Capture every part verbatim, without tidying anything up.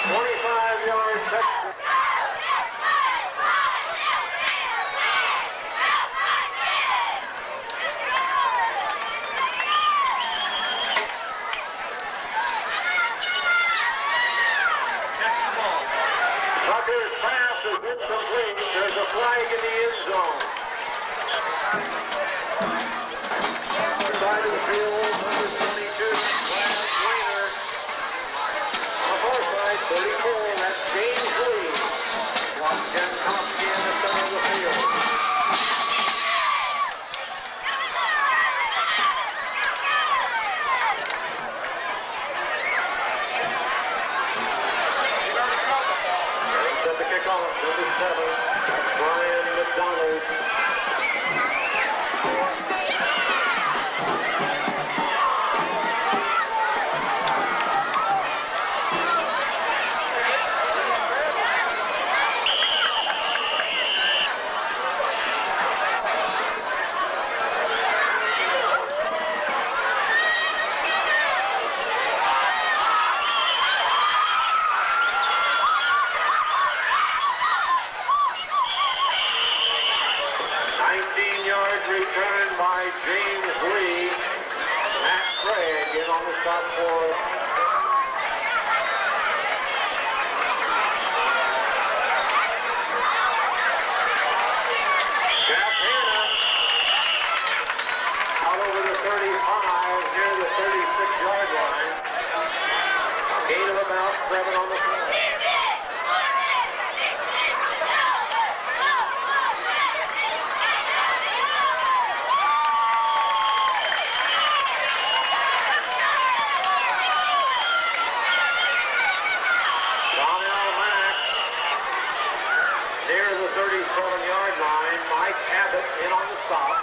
twenty-five yard touchdown. Tucker's pass is incomplete. There's a flag in the end zone. Side of the field, number twenty-two, Brad Weiner. On the far side, thirty-four, that's James Lee. Jankowski in the center of the field. Set the kickoff, number seven, that's Brian McDonald. nineteen yards return by James Lee. Matt Craig in on the stop for Jack Hanna. Out over the thirty-five, near the thirty-six yard line. A gain of about seven on the play. thirty-seven yard line. Mike Abbott in on the stop.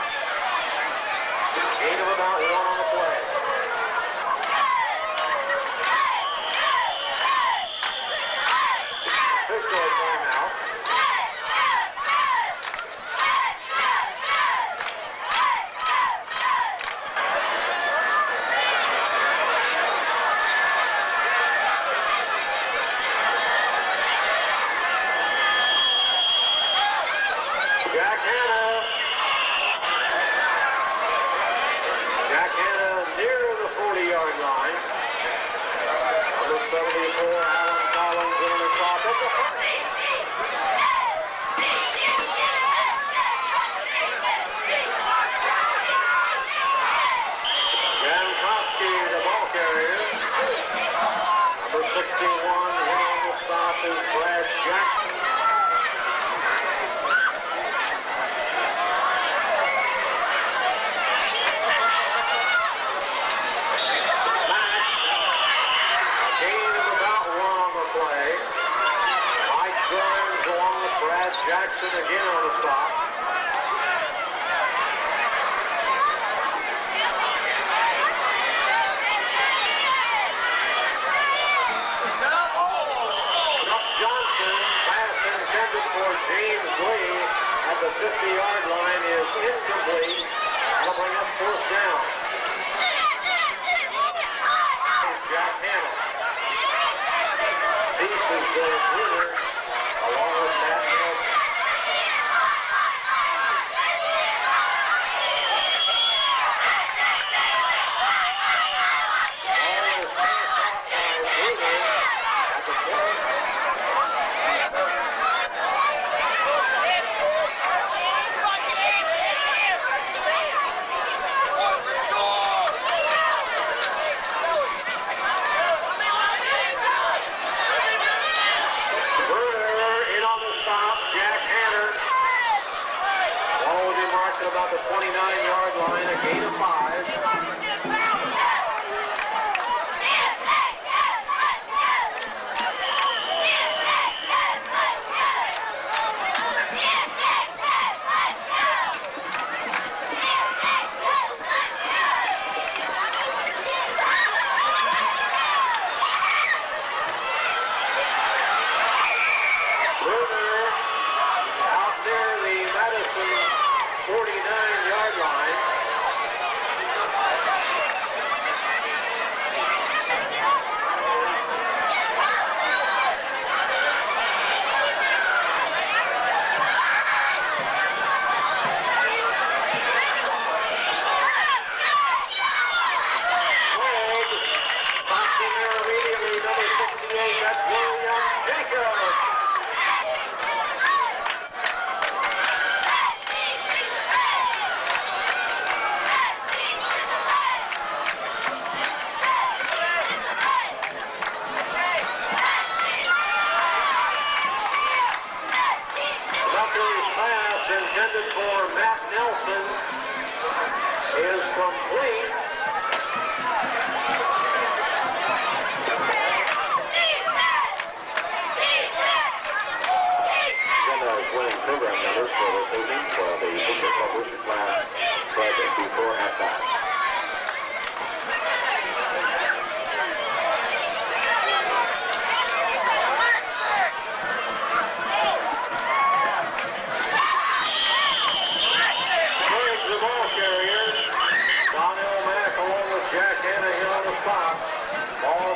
Gain of about one on the play. Official timeout. Jack Hanna. Jack Hanna near the forty yard line. Number seventy-four, Alan Collins in on the stop. That's a first. Jankowski, the ball carrier. Number sixty-one, in on the stop is Brad Jackson. Jackson again on the stop. Chuck Johnson, pass intended for James Lee at the fifty yard line is incomplete. That'll bring up fourth down. Jack Hanna. Peace is the winner along with Matt Nelson. Bruner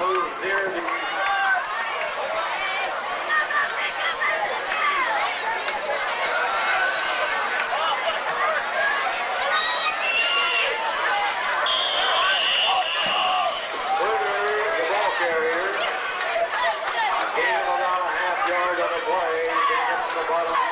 moves near the carrier. A gain of about a half yard on the play. Down the bottom